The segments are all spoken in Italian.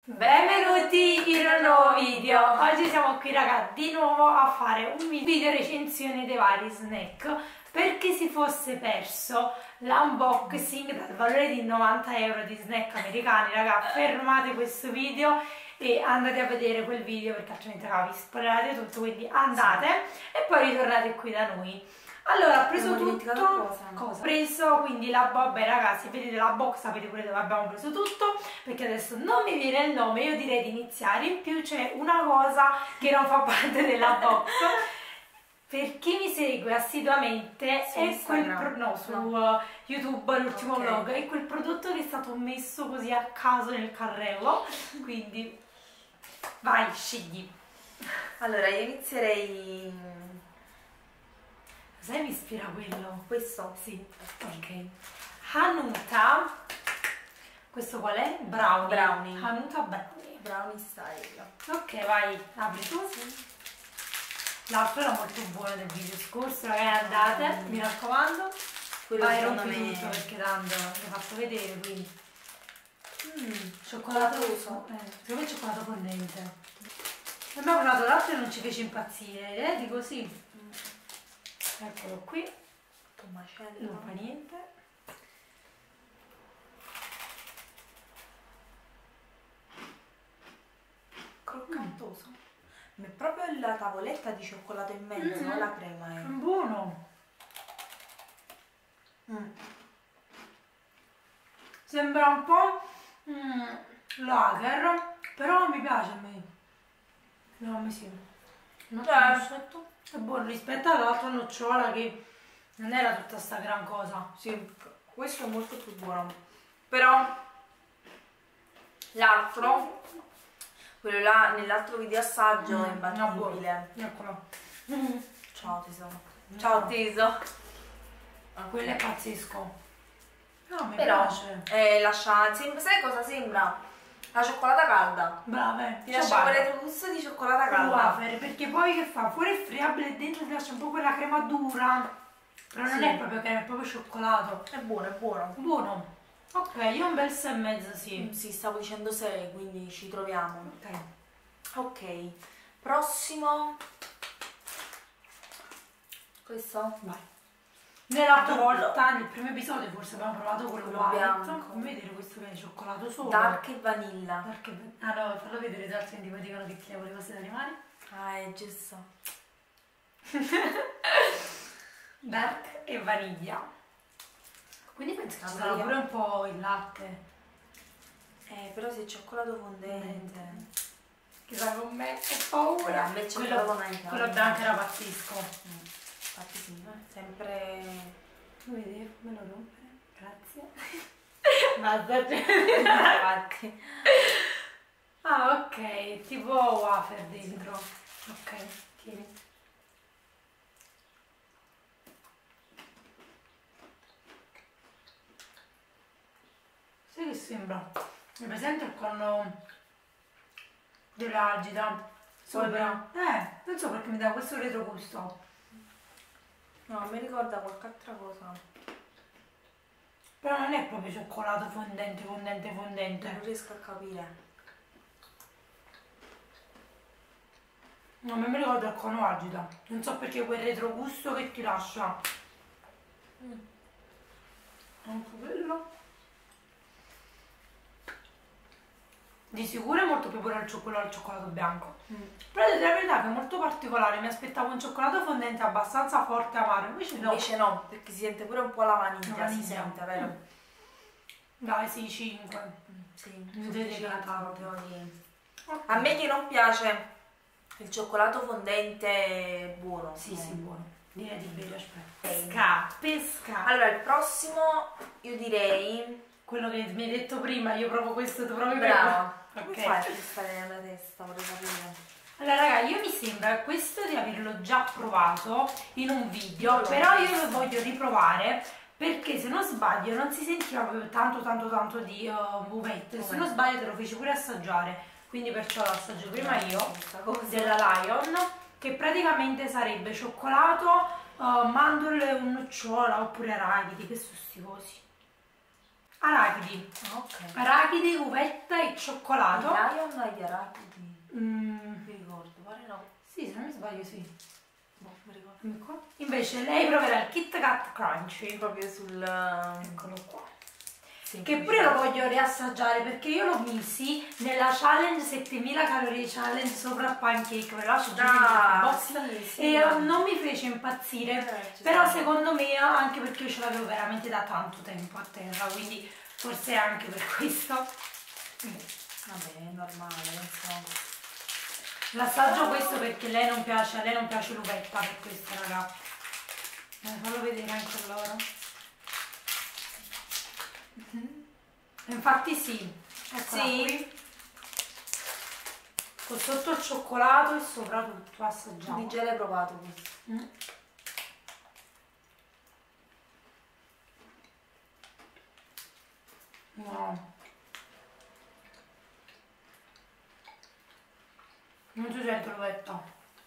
Benvenuti in un nuovo video. Oggi siamo qui raga di nuovo a fare un video recensione dei vari snack. Per chi si fosse perso l'unboxing dal valore di 90 euro di snack americani, raga, fermate questo video e andate a vedere quel video perché altrimenti raga vi spoilerate tutto, quindi andate e poi ritornate qui da noi. Allora, ho preso tutto. Cosa? Ho preso quindi la vabbè ragazzi, vedete la box, sapete pure dove abbiamo preso tutto, perché adesso non mi viene il nome, io direi di iniziare. In più c'è una cosa che non fa parte della box. Per chi mi segue assiduamente su è quel su YouTube, l'ultimo vlog, è quel prodotto che è stato messo così a caso nel carrello. Quindi vai, scegli. Allora, io inizierei. Sai mi ispira quello? Questo? Sì. Ok. Hanuta. Questo qual è? Brownie. Hanuta Brownie. Brownie style. Ok, vai, apri tu. Sì. L'altro era molto buono del video scorso, ragazzi, andate, mi raccomando. Quello vai, rompi tutto perché tanto l'ho fatto vedere, quindi. Cioccolato rosso. Secondo me cioccolato fondente. Abbiamo provato l'altro e non ci fece impazzire, dico sì. Eccolo qui, macello. Non fa niente. Croccantoso. Ma è proprio la tavoletta di cioccolato in mezzo, non la crema. È buono. Sembra un po' lager, però mi piace a me. No, a me sì. È buono rispetto all'altra nocciola che non era tutta sta gran cosa. Sì, questo è molto più buono. Però l'altro, quello là nell'altro video assaggio è imbattibile. Eccolo. Ciao tesoro. Ciao teso. Quello è pazzesco. No, mi però piace. lascia, sai cosa sembra? La cioccolata calda. Brava, ti lascia quel retrogusto di cioccolata calda. Wafer, perché poi che fa? Fuori è friabile e dentro ti lascia un po' quella crema dura. Però non è proprio crema, è proprio cioccolato. È buono, è buono. Buono. Ok, io un bel 6,5 sì. Sì, stavo dicendo 6, quindi ci troviamo. Ok. Prossimo. Questo? Vai. Nell'altra volta, nel primo episodio, forse abbiamo provato quello bianco. Come vedere questo che è cioccolato solo? Dark e vanilla. Ah no, fallo vedere, altrimenti poi dicono che ti levo le cose dalle mani. Ah, è giusto. Dark e vaniglia. Quindi penso che ci sarà pure un po' il latte. Però se è cioccolato fondente. Chissà con me, ho paura. A me c'è quello bianco era pazzesco. Infatti sì, sempre. Vedi, me lo rompere, grazie. Basta. Ah, ok, tipo wafer dentro. Ok, tieni. Sai che sembra? Mi presento il conno dell'algida sopra. Non so perché mi dà questo retrogusto. No, mi ricorda qualche altra cosa. Però non è proprio cioccolato fondente. Non riesco a capire. No, a me mi ricorda il cono agita. Non so perché quel retrogusto che ti lascia. Anche quello. Di sicuro è molto più buono il cioccolato bianco. Però devo dire la verità che è molto particolare. Mi aspettavo un cioccolato fondente abbastanza forte e amaro. Invece no, perché si sente pure un po' la vaniglia. Si sente, vero? Dai, sì, 5. Sì, a me che non piace il cioccolato fondente buono. Sì, buono. Direi di bere, aspetta. Pesca. Allora, il prossimo io direi quello che mi hai detto prima, io provo questo, tu provi brava. Come fai a stare nella testa, vorrei capire. Allora raga, io mi sembra questo di averlo già provato in un video, però io lo voglio riprovare perché se non sbaglio non si sentiva proprio tanto di uvette. Se non sbaglio te lo feci pure assaggiare, quindi perciò lo assaggio prima io, della Lion, che praticamente sarebbe cioccolato, mandorle, un nocciola oppure arachidi, che sono sti cosi. arachidi. Ah, ok. Arachidi, uvetta e cioccolato. Lion agli arachidi. Mm, Mi ricordo, pare no. sì, se non mi sbaglio sì. Boh, mi ricordo. Ecco qua. Invece lei proverà il Kit Kat Crunchy. Proprio sul... Eccolo qua. Sì, Che pure lo voglio riassaggiare perché io lo misi nella challenge 7000 calorie challenge sopra il pancake, ve lo lascio giù nella box sì, e non mi fece impazzire, però secondo me anche perché io ce l'avevo veramente da tanto tempo a terra, quindi forse anche per questo. Vabbè, è normale, non so. L'assaggio questo perché a lei non piace l'uvetta per questo, raga. Fallo vedere anche a loro. Infatti sì, eccola Sì. qui. Con sotto il cioccolato e sopra tutto, assaggiamo. Quindi già l'hai provato questo. No. Non si sente l'uvetta.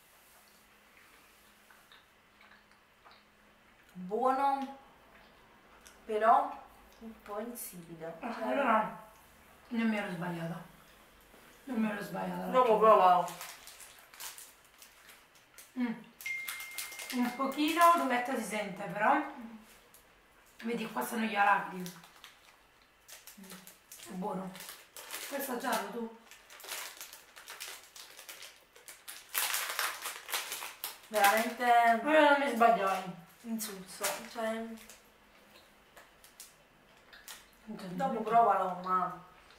Buono, però un po' insipido. Allora, non mi ero sbagliata. Non mi ero sbagliata. Dopo provalo. Un pochino l'uvetta si sente però. Vedi qua sono gli arachidi. È buono. Puoi assaggiarlo tu? Veramente Ma io non mi sbagliai. insulso. Cioè, dopo Dopo provalo, ma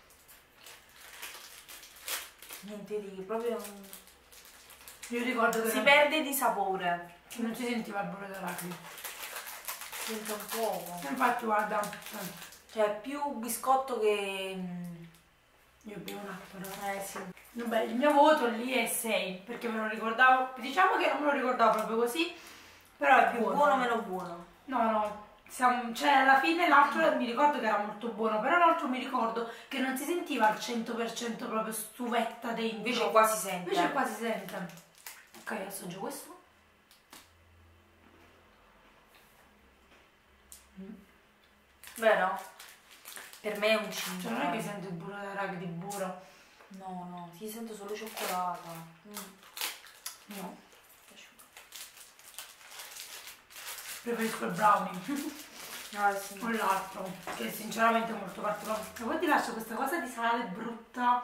niente di proprio. io ricordo che Si perde di sapore. non si sentiva il burro d'arachidi. Sente un po'. Infatti guarda, Cioè, più biscotto che. io bevo un'acqua. Sì. Vabbè, il mio voto lì è 6 perché me lo ricordavo, diciamo che non me lo ricordavo proprio così, però è Più buono. buono, meno buono. No, cioè alla fine l'altro mi ricordo che era molto buono, però l'altro mi ricordo che non si sentiva al 100% proprio stuvetta dentro. Invece qua si sente. Invece qua si sente. Ok, assaggio questo. Vero? Per me è un 5. Cioè non è che sento il burro d'arachidi burro. No, si sente solo cioccolato. No. Preferisco il brownie. Sì. O l'altro, che sinceramente è molto particolare. E poi ti lascio questa cosa di sale brutta.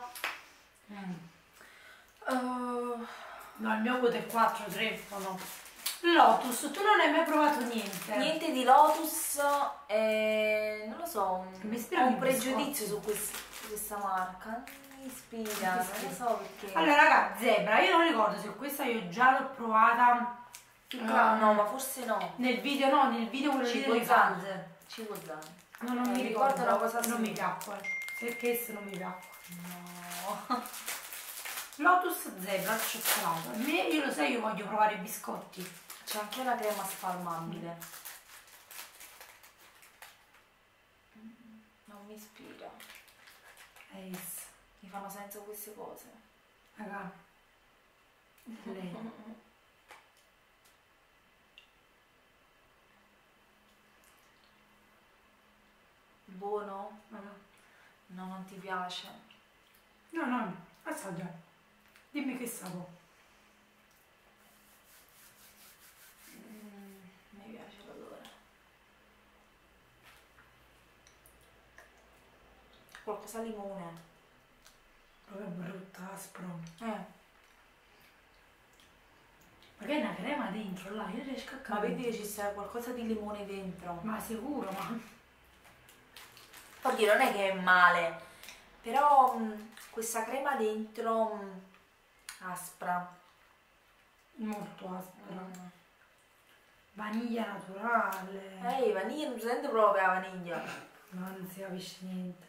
No, il mio voto è 4, 3 o no? Lotus, tu non hai mai provato niente? Niente di Lotus, non lo so, Mi ispira ho un il pregiudizio biscotto. su questa marca, mi ispira, non lo so perché. Allora raga, Zebra, io non ricordo se questa io già l'ho provata. No, ma forse no. Nel video no, nel video quello lì delle calze. Cibozane. No, non mi ricordo ricordo una cosa non mi simile. piacque. Perché se non mi piacque. No. Lotus Zebra al cioccolato. A me, io lo sai, io voglio provare i biscotti. C'è anche la crema spalmabile. Non mi ispira. Yes. Mi fanno senza queste cose. Raga. Lei. Buono? No, non ti piace. No, assaggia. Dimmi che sapore. Mi piace l'odore. Qualcosa al limone. Proprio brutto, aspro. Ma Perché è una crema dentro là, io riesco a capire. vedi che ci sta qualcosa di limone dentro. Ma sicuro, ma. Oddio, non è che è male, però questa crema dentro aspra. Molto aspra. Vaniglia naturale. Vaniglia non si sente proprio la vaniglia. No, non si capisce niente.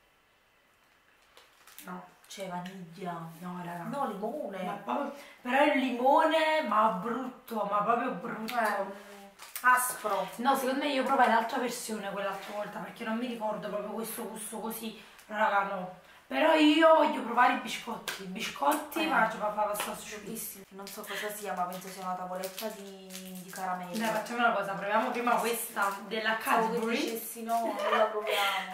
No. C'è vaniglia. No, raga. No, limone. Ma proprio, però il limone, ma brutto, ma proprio brutto. Aspro. No, secondo me io provai l'altra versione quell'altra volta perché non mi ricordo proprio questo gusto così, raga no. Però io voglio provare i biscotti. Biscotti, ma ci fa passare su. Non so cosa sia, ma penso sia una tavoletta di caramello. Dai, facciamo una cosa, proviamo prima questa della Cadbury. Se dicessi no, non la proviamo.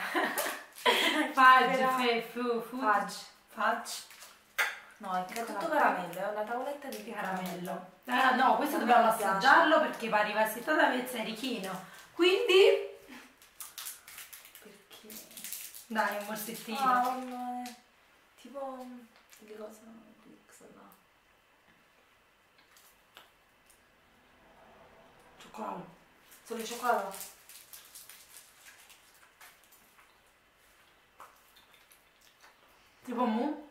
Fudge. No, è tutto caramello, è una tavoletta di Caramello. No, questo dobbiamo assaggiarlo perché pare arriva settata vezza e richino. Quindi... Perché? Dai, un morsettino. Ah, tipo... Di cosa? Là. Cioccolato. Solo il cioccolato? Tipo mu?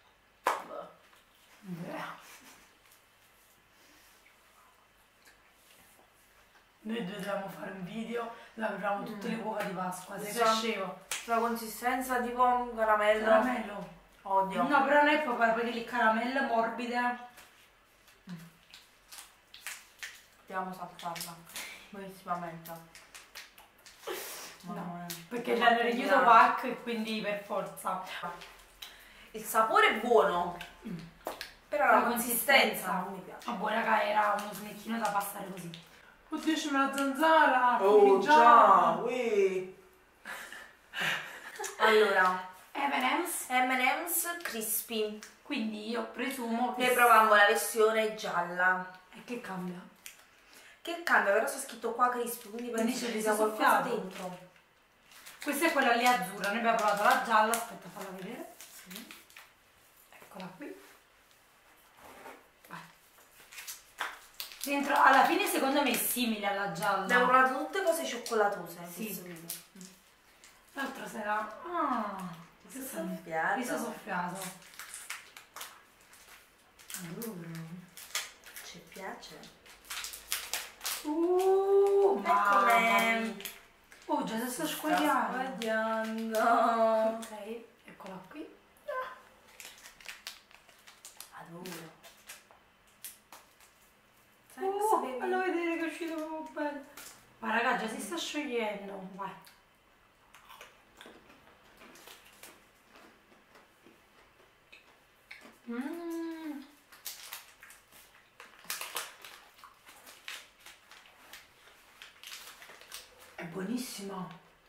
Noi dobbiamo fare un video dove apriamo tutte le uova di Pasqua, se scemo. La consistenza tipo un caramello. Caramello. Odio. No, però non è proprio perché il caramello morbide. Dobbiamo saltarla. Buonissimamente. No, perché ci hanno richiuso pack e quindi per forza. Il sapore è buono. Però la consistenza non mi piace. Vabbè raga, era uno snecchino da passare così. Oddio, c'è una zanzara! Oh già, ui. Allora, M&M's crispy. Quindi io presumo che... Noi provammo la versione gialla. E che cambia? Che cambia? Però c'è scritto qua crispy, quindi penso ci sia qualcosa dentro. Questa è quella lì azzurra, noi abbiamo provato la gialla, aspetta farla vedere. Sì. Eccola qui. Vai. Dentro, alla fine secondo me è simile alla gialla. Abbiamo provato tutte cose cioccolatose in sì. questo video. L'altro sarà... Ah, riso soffiato. Riso soffiato. Ci piace. Eccola. Oh, già si sta squagliando. Ok, eccola qui. Adoro. Fallo vedere che è uscito proprio bello. Ma raga, già si sta sciogliendo. Vai. È buonissima.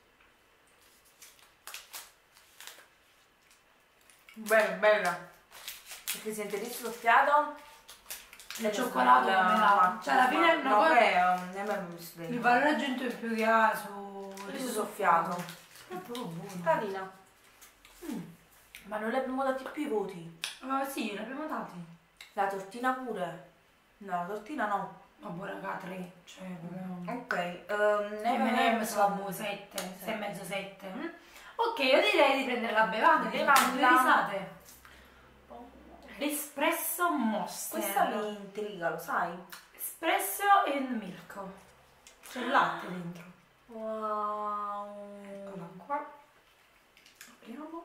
Bella. Perché sente il riso soffiato. Il cioccolato come la... Cioè alla fine il valore aggiunto in più che ha su riso soffiato. È proprio buono. Carina. Ma non le abbiamo dati più i voti? Sì, l'abbiamo dati. La tortina pure? No, la tortina no. Vabbè raga, 3. Cioè, ok. M&M's vabbè 7, 6,5, 7. Ok, io direi di prendere la bevanda. Due risate. L'espresso Monster. Questa mi intriga, lo sai? Espresso e milk. C'è il latte dentro. Wow. Eccola qua. Apriamo.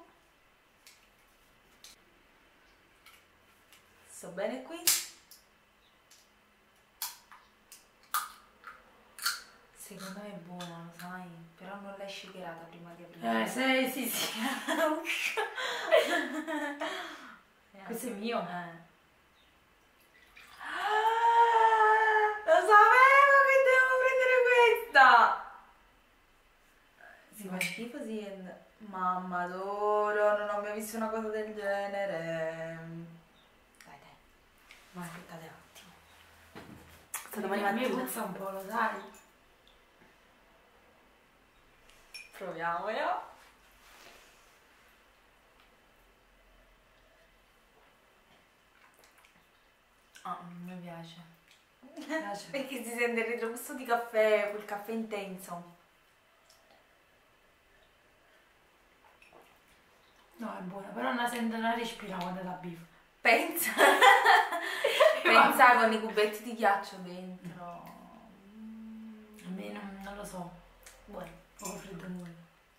Sto bene qui? Secondo me è buona, lo sai? Però non l'hai shakerata prima di aprire. Sì. Questo è mio. Lo sapevo che devo prendere questa! Si fa schifo, sì. Mamma, adoro, non ho mai visto una cosa del genere. Dai. Ma aspettate un attimo. Domani mattina. Mi puzza un po', lo sai? Proviamolo. Mi piace. Perché si sente il retrogusto di caffè, quel caffè intenso. No, è buona, però non sento, non respira quando la beef. Pensa con i cubetti di ghiaccio dentro. A me non lo so. Buono, poco freddo nulla.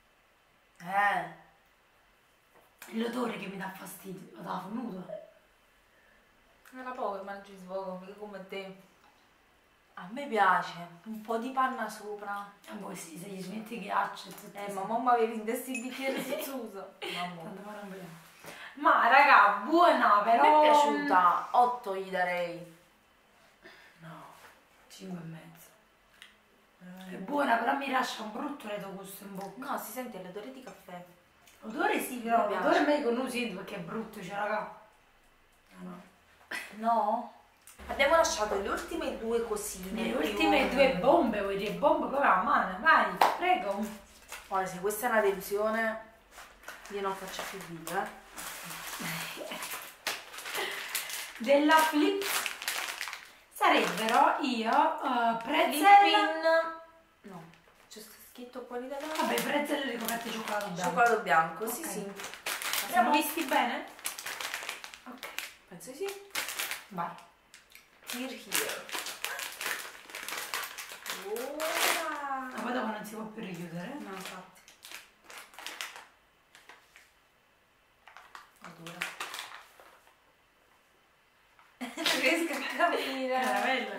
L'odore che mi dà fastidio, lo dà venuto. Era poco che mangi sfogo, perché come te. A me piace, un po' di panna sopra. Ah, boh, sì, se gli smetti ghiaccio e tutto. Ma mamma avevi in testa il bicchiere sozzoso. Tanto poi non vogliamo. Ma raga, buona però. A me è piaciuta, 8 gli darei. No, 5 e mezzo. È buona, però mi lascia un brutto retrogusto in bocca. No, si sente l'odore di caffè. Odore sì, però l'odore meglio non lo sento perché è brutto, cioè raga. No. No? Abbiamo lasciato le ultime 2 cosine. Le ultime 2 bombe, vuoi dire bombe come a mano? Vai, prego. Ora, se questa è una delusione, io non faccio più video, Della Flip sarebbero io pretzel. No, c'è scritto quali da Vabbè, pretzel ricoperte di cioccolato bianco. cioccolato bianco, Ok. sì, sì. Siamo visti bene? Ok, Penso di sì. vai. Here. Ora. Ma poi dopo non si può più richiudere. No, infatti. Adoro. Non riesco a capire. Era bella.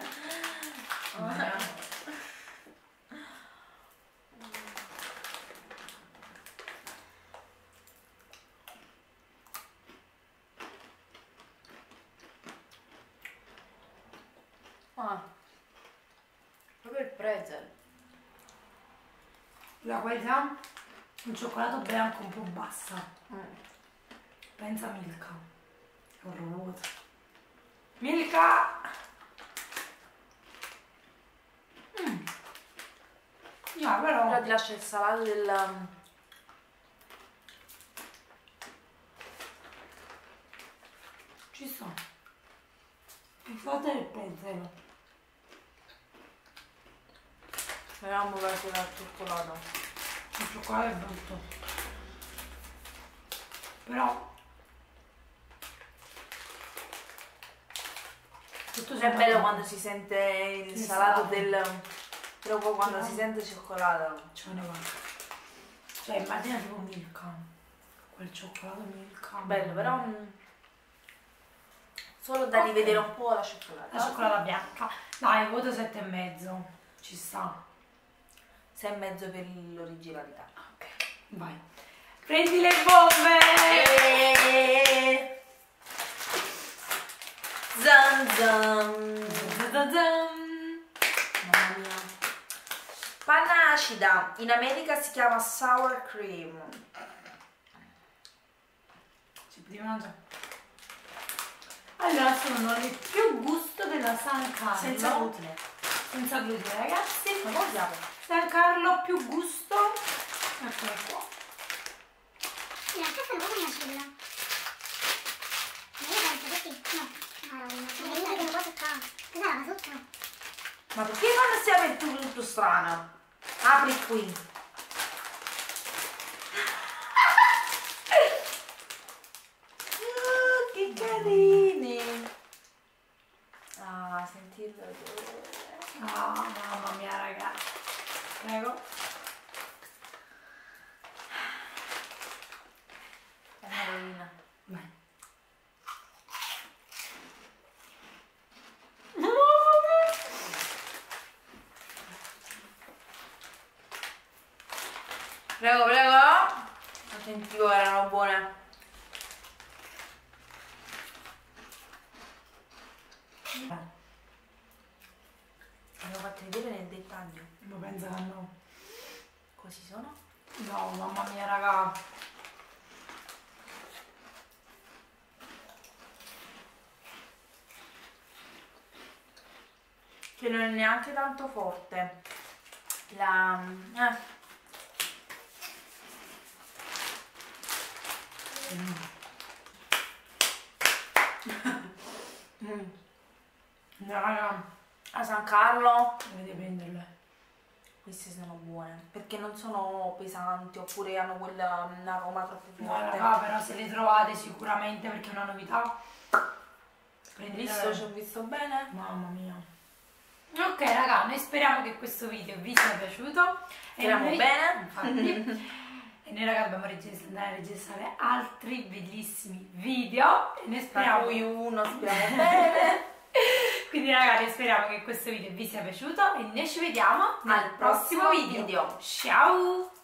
Ah, proprio il pretzel. La qualità, un cioccolato bianco un po' bassa. Pensa a Milka. È orrorosa. Milka! No, però... Ora ti lascio il salato del... Ci sono. Il salato del pretzel. Vediamo verso la cioccolata. Il cioccolato è brutto. Però... tutto È bello quando si sente il Il salato salato. del... Però poi quando Sì. si sente cioccolata. Ce ne va. Cioè, immagina tipo Milka. Quel cioccolato Milka. Bello, però... Solo da rivedere un po' la cioccolata. La cioccolata bianca. Dai, voto 7,5. Ci sta. 6,5 per l'originalità. Ok, vai. Prendi le bombe! Zan zan. Zazazam. Mamma mia. Panna acida. In America si chiama sour cream. Ci potevi mangiare. Allora, sono le più gusto della San Carlo. Senza glutine. Senza glutine, ragazzi. Ma come siamo? San Carlo più gusto. Eccola qua. In realtà sono proprio una cella. Ma io penso così. No, no, io vedo un po' toccata. Cos'è la sotto? Ma perché quando stiamo in tutto strano? Apri qui. Che carini. Ah, senti l'odore. Ah, mamma mia, ragazzi. Prego. È una rovina. Vai. Prego, prego. Non sentivo, erano buone. Abbiamo fatto vedere nel dettaglio. Ma pensa che no. Così sono? No, mamma mia, raga. Che non è neanche tanto forte. La... No, raga. A San Carlo Dovete prenderle. queste sono buone perché non sono pesanti oppure hanno un aroma troppo No, forte. raga, però se le trovate sicuramente perché è una novità. Visto, ci ho visto bene. Mamma mia. Ok, raga, noi speriamo che questo video vi sia piaciuto. Speriamo noi- bene. Infatti. E noi raga dobbiamo andare a registrare altri bellissimi video. E noi Tra speriamo cui uno speriamo bene. Quindi ragazzi, speriamo che questo video vi sia piaciuto e noi ci vediamo nel Al prossimo video. Ciao!